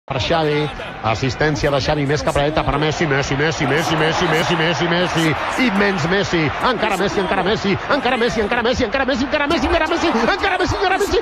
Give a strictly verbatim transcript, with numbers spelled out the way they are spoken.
Per Xavi, assistència de Xavi més cap a dreta per Messi, Messi, Messi, Messi, Messi, Messi, Messi, Messi, immens Messi, encara Messi, encara Messi, encara Messi, encara Messi, encara Messi, encara Messi, encara Messi, encara Messi, encara Messi,